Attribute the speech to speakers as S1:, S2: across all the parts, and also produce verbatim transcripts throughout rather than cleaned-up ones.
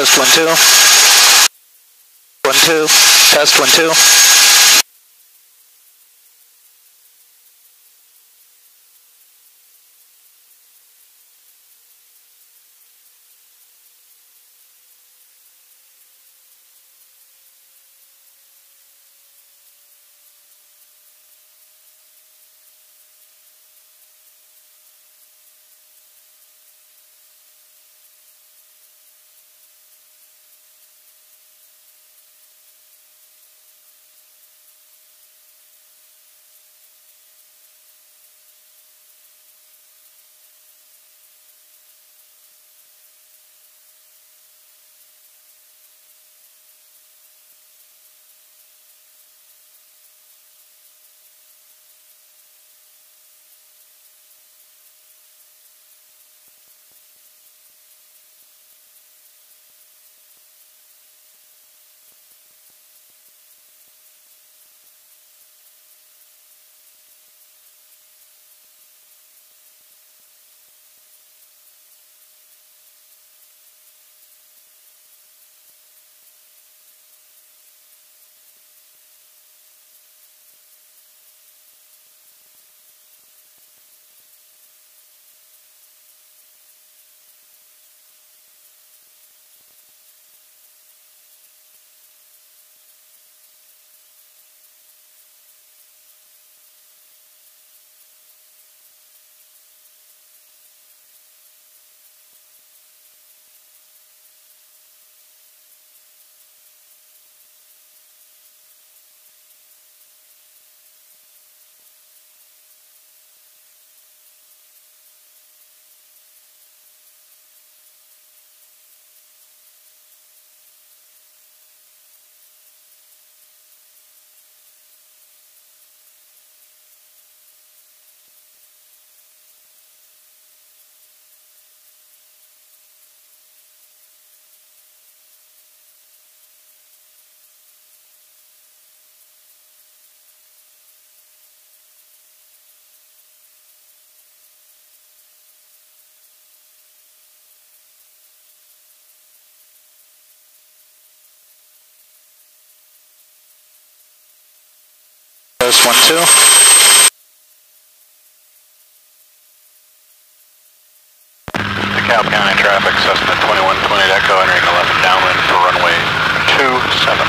S1: Test one, two. One, two. Test one, two. Test one, two.
S2: DeKalb County traffic, Cessna twenty-one twenty Echo entering eleven downwind for runway two seven.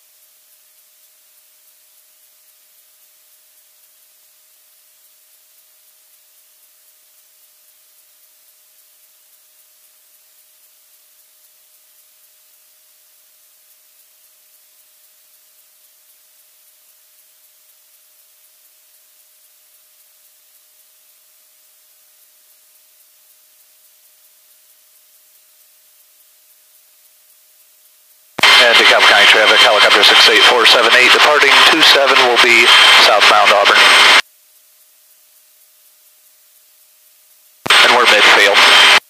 S1: DeKalb County traffic, helicopter six eight four seven eight departing two seven will be southbound Auburn. And we're midfield.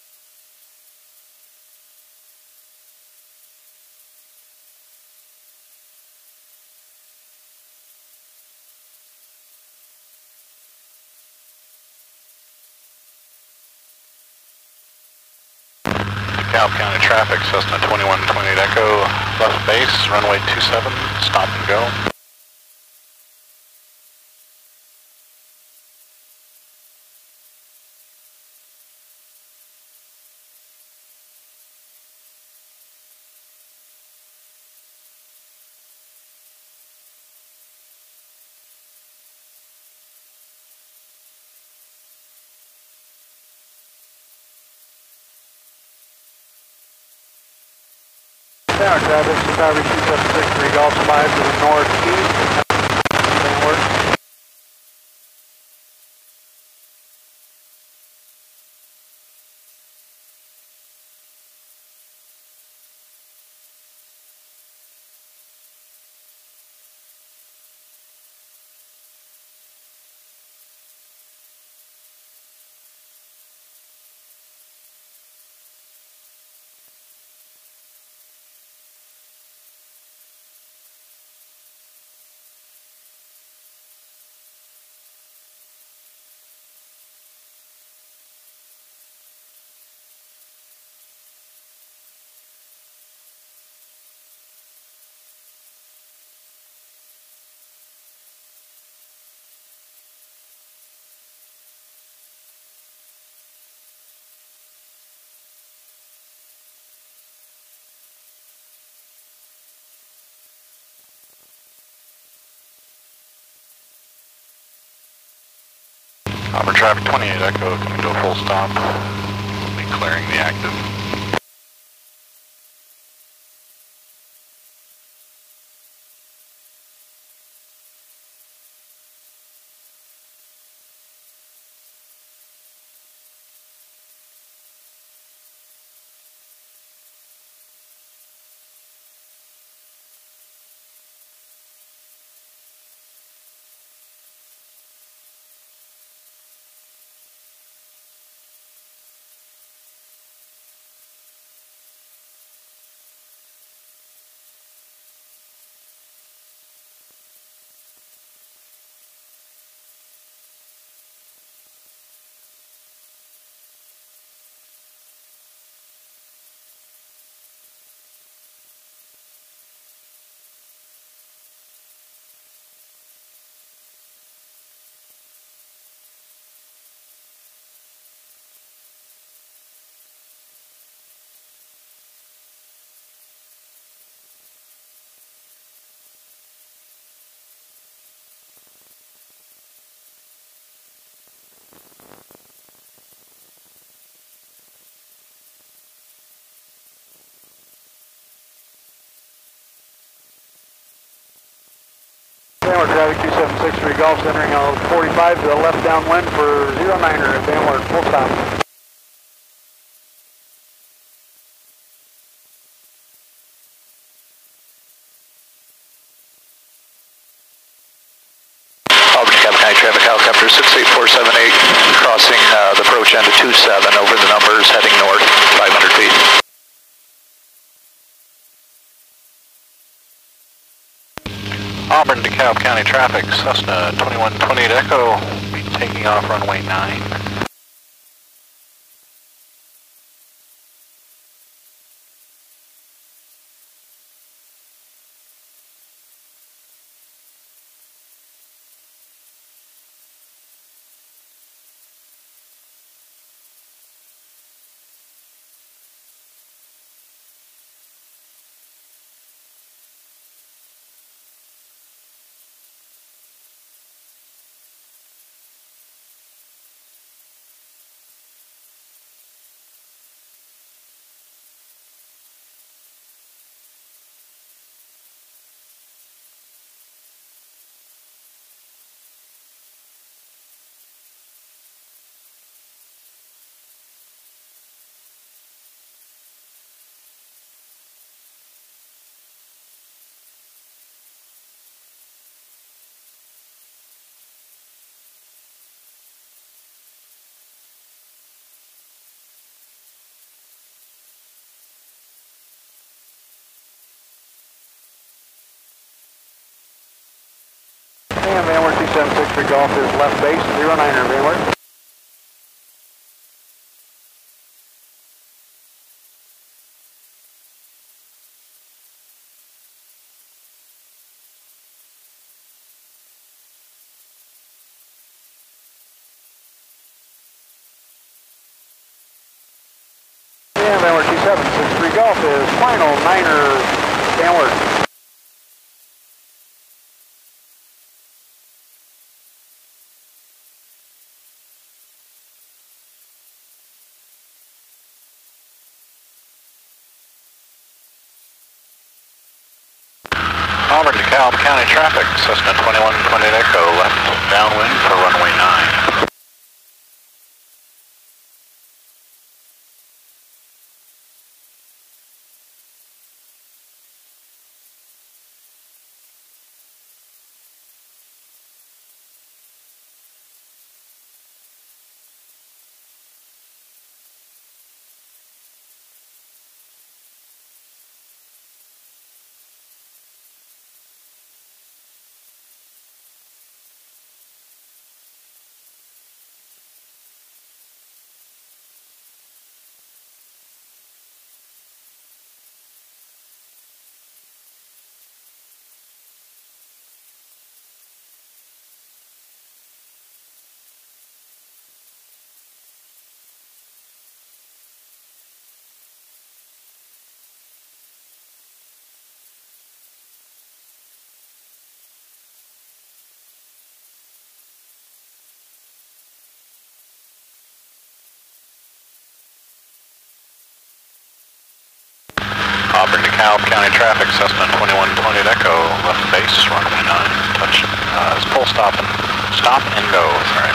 S2: DeKalb County traffic, Cessna twenty-one twenty Echo, left base, runway two seven, stop and go.
S3: Tower traffic, Chicago two seven six three Golf five to the northeast. Everything works.
S2: Auburn traffic twenty-eight Echo coming to a full stop. We'll be clearing the active.
S3: Downward traffic two seven six three Golf, entering on forty-five to the left downwind for zero niner at downward, full stop.
S1: Auburn DeKalb County traffic, helicopter six eight four seven eight, crossing uh, the approach end of two seven over the numbers, heading north, five hundred feet.
S2: Auburn DeKalb County traffic, Cessna twenty-one twenty-eight Echo, be taking off runway nine.
S3: And Vanward two seven six three Golf is left base, zero niner Vanward. And Vanward two seven six three Golf is final niner downward.
S2: Auburn DeKalb County traffic, Cessna twenty-one twenty-eight Echo, left downwind for runway nine. DeKalb County traffic, Cessna twenty-one twenty Echo, left base, runway nine, touch, uh, full stop and, stop and go, sorry.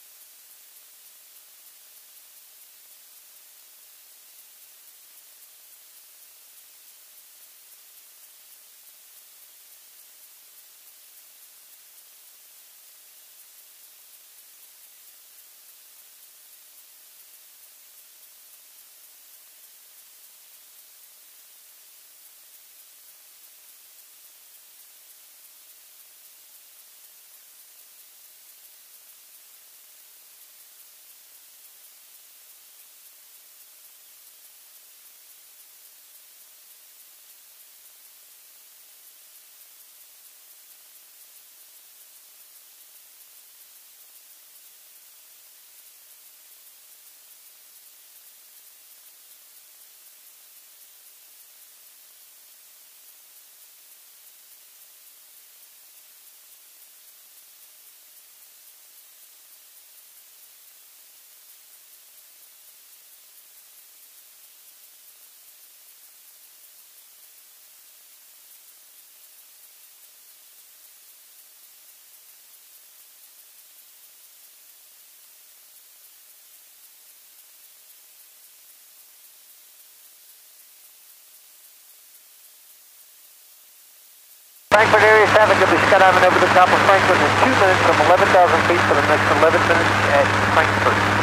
S3: Frankfurt area traffic will be skydiving over the top of Frankfurt in two minutes from eleven thousand feet for the next eleven minutes at Frankfurt.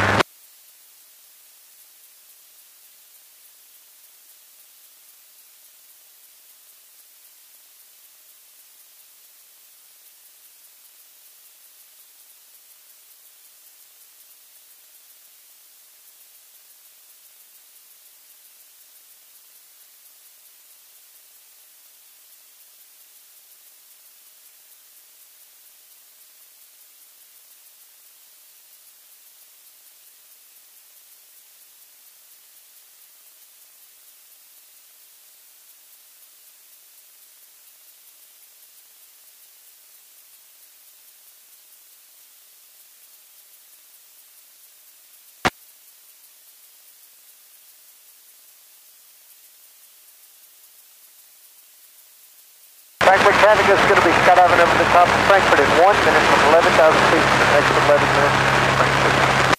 S3: Frankfurt traffic is going to be skydiving over the top of Frankfurt in one minute from eleven thousand feet for the next eleven minutes at Frankfurt.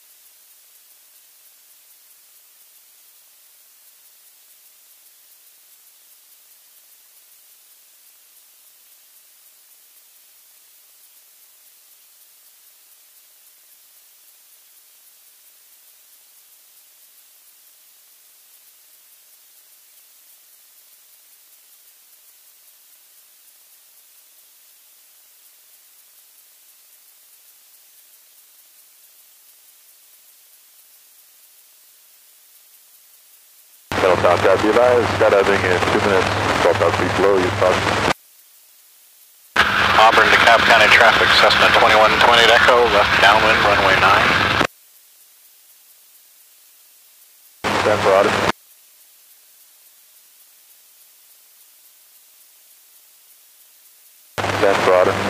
S4: South Tower, be advised, skydiving in two minutes, twelve thousand feet below, you start.
S2: Auburn, DeKalb County traffic, Cessna twenty-one twenty Echo, left downwind, runway nine.
S4: Stand for audit. Stand for audit.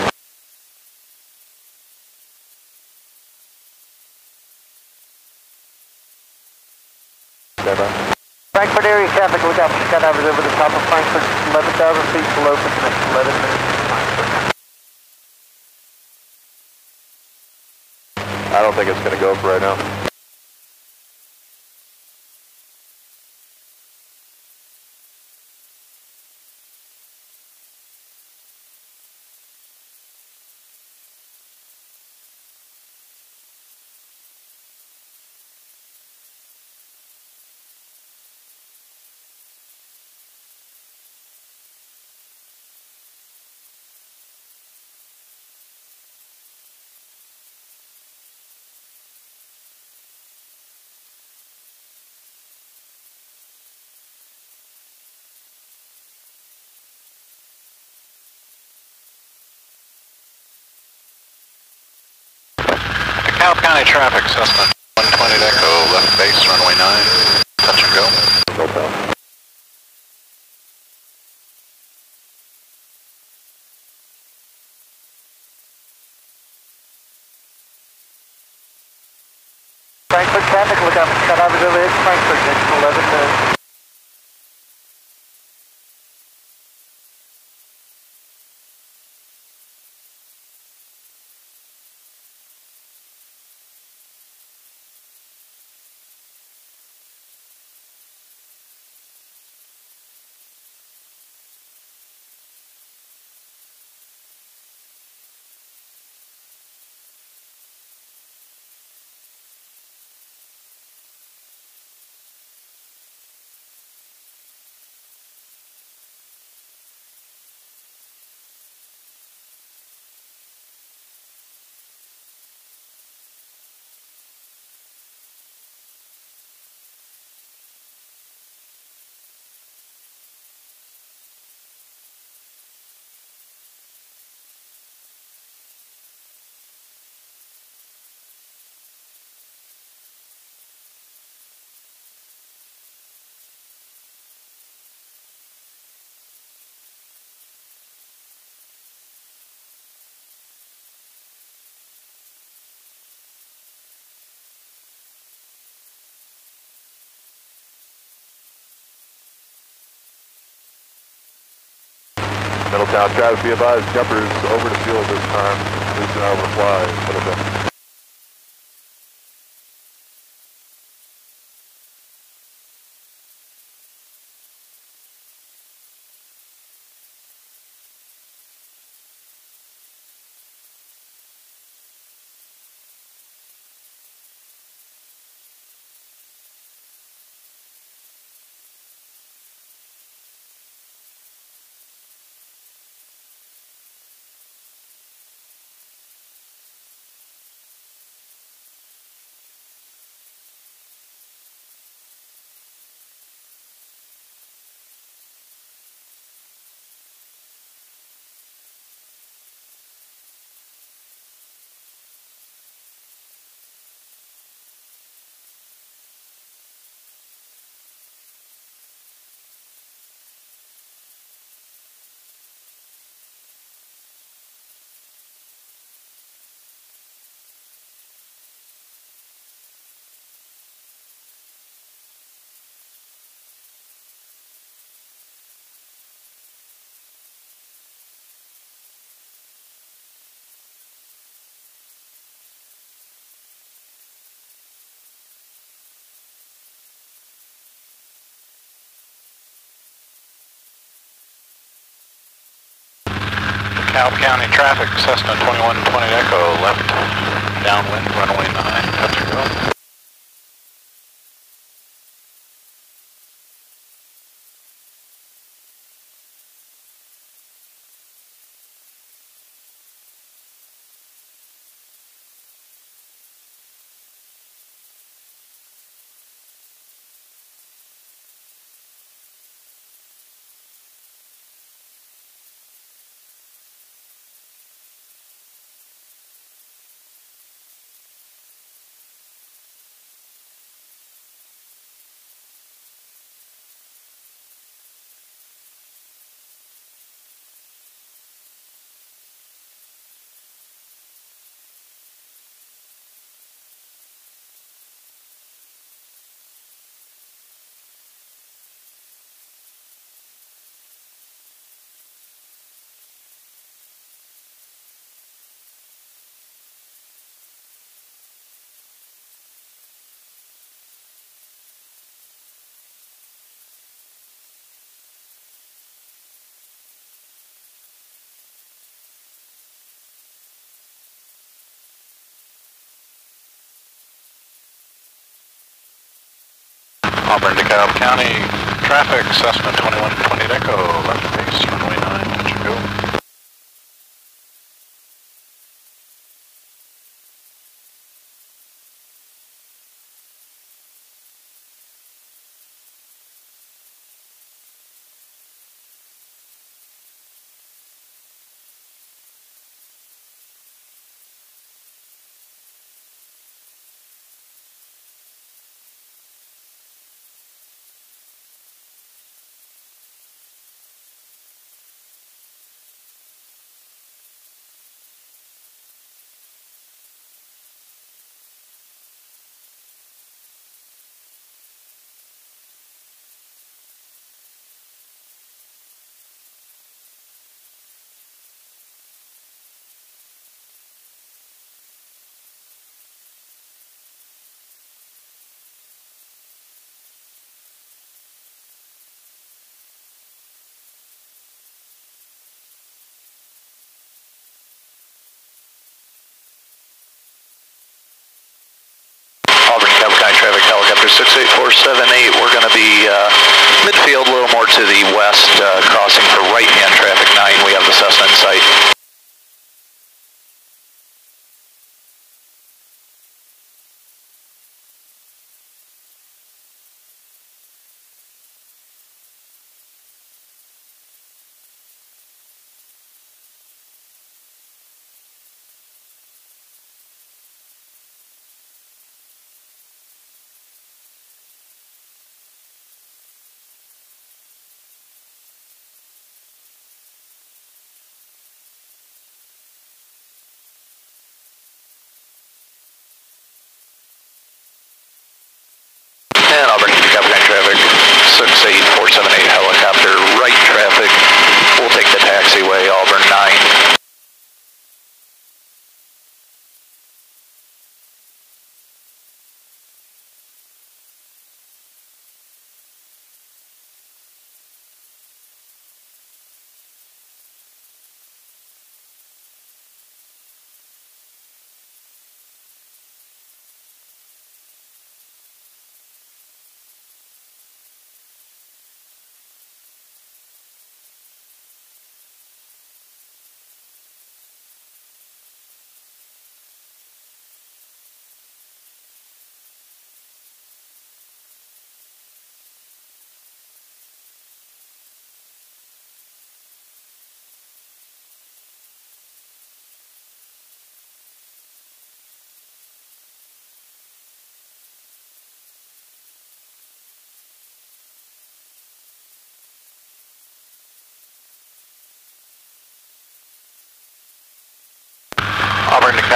S4: Stand by.
S3: Frankfurt area traffic, look out for skydivers over the top of Frankfurt, eleven thousand feet below for the next eleven minutes at Frankfurt.
S4: I don't think it's going to go for right now.
S2: DeKalb County traffic, Cessna one twenty Echo, left base, runway nine, touch and go.
S4: Go down.
S3: Frankfurt traffic, look out for skydivers over at Frankfurt, next eleven minutes.
S4: Middletown traffic, be advised, jumpers over the field this time. Please do not reply, Middletown.
S2: DeKalb County traffic, Cessna twenty-one twenty Echo, left downwind, runway nine, touch and go. Auburn, DeKalb County traffic, Cessna twenty-one twenty Echo, left base, runway nine, touch and go.
S1: Traffic helicopter six eight four seven eight, we're going to be uh, midfield, a little more to the west, uh, crossing for right-hand traffic nine. We have the Cessna in sight.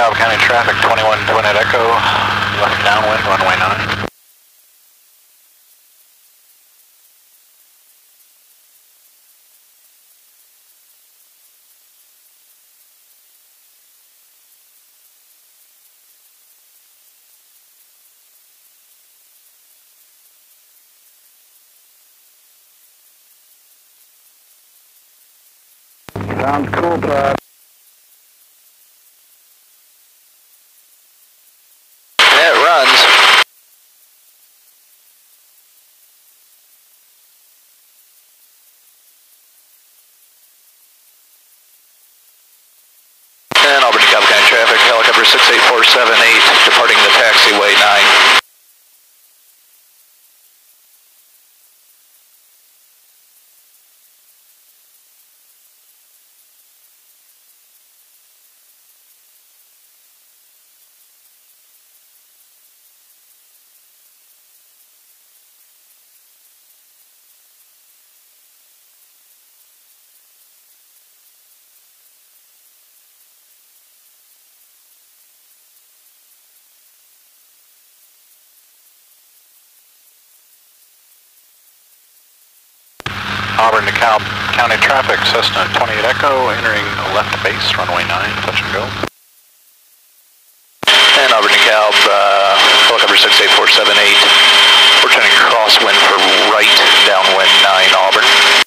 S2: DeKalb County traffic, twenty-one twenty Echo, left downwind, runway nine.
S3: Sounds cool, Brad.
S1: Yeah, it runs. And Auburn DeKalb County traffic, helicopter six eight four seven eight, departing the taxiway nine.
S2: Auburn DeKalb County traffic, Cessna twenty-eight Echo, entering left base, runway nine, touch and go.
S1: And Auburn DeKalb, uh, helicopter six eight four seven eight, we're turning crosswind for right, downwind nine Auburn.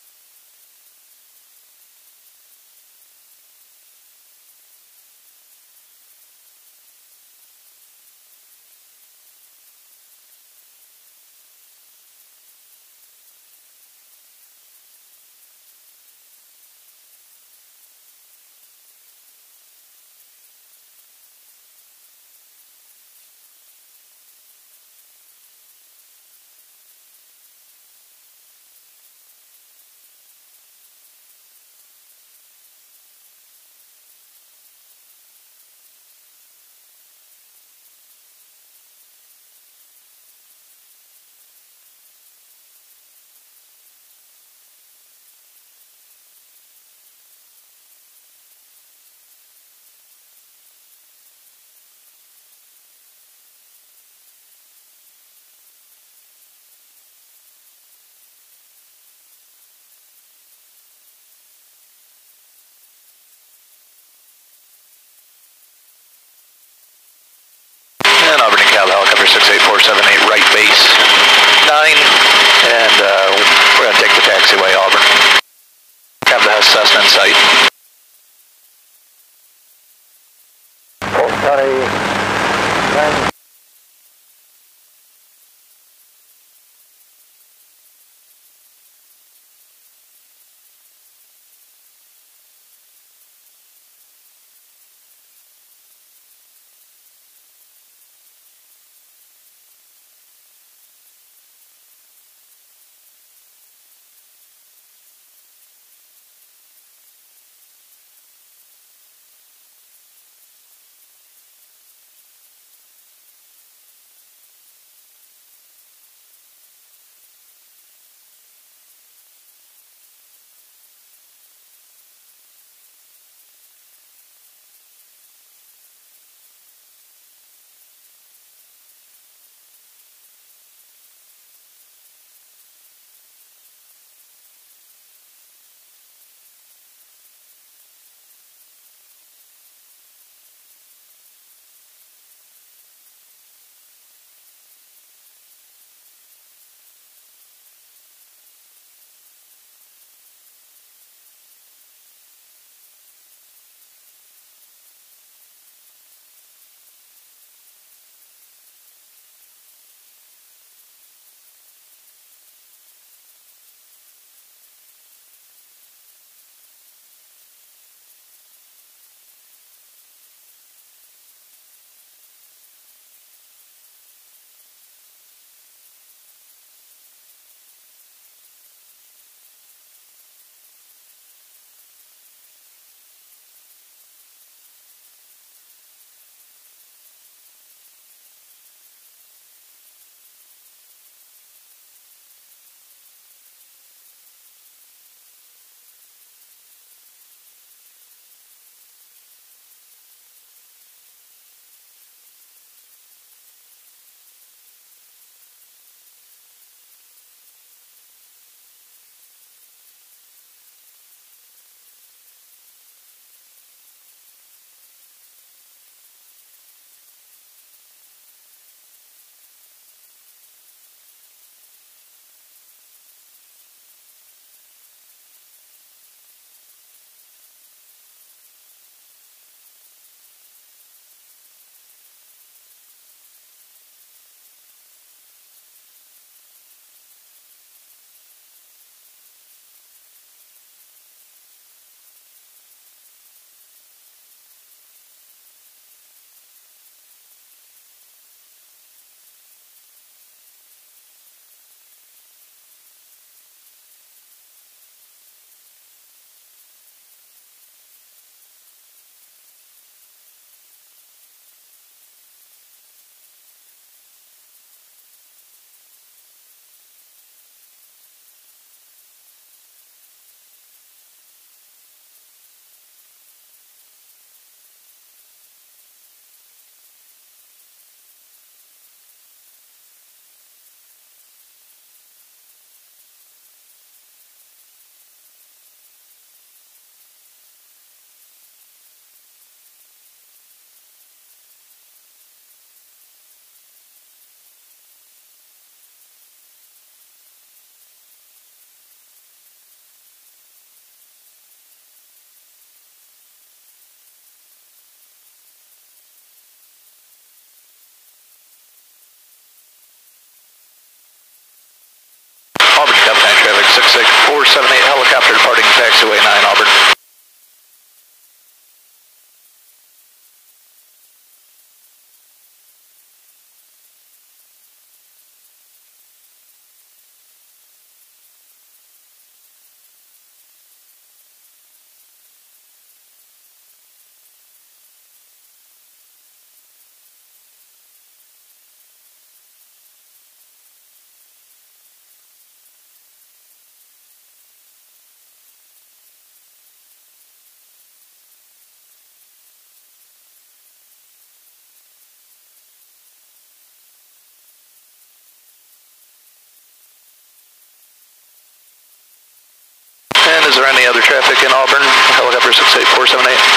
S1: And Auburn DeKalb helicopter six eight four seven eight, right base nine, and uh, we're going to take the taxiway Auburn. Have the Cessna in sight.
S3: Fulton County, nine.
S1: Is there any other traffic in Auburn? Helicopter six eight four seven eight.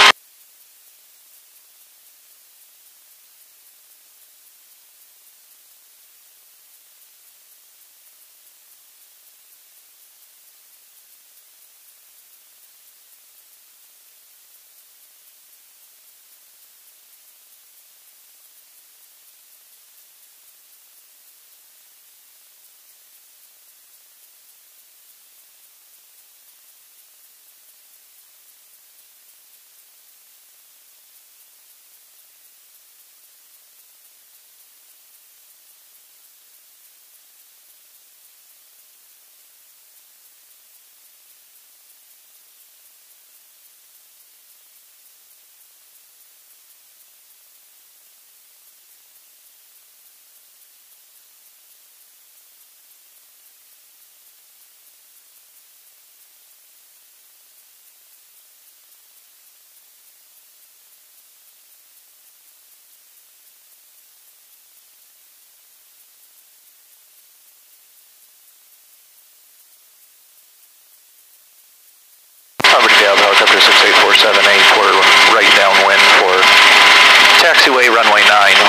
S1: Auburn Gale, helicopter six eight four seven eight, we're right downwind for taxiway runway nine.